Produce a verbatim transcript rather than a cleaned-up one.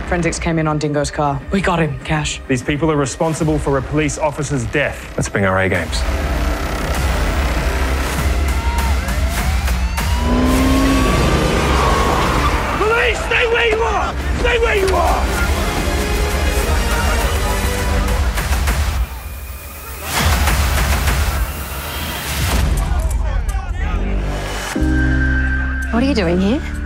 Forensics came in on Dingo's car. We got him, Cash. These people are responsible for a police officer's death. Let's bring our A games. Police, stay where you are! Stay where you are! What are you doing here?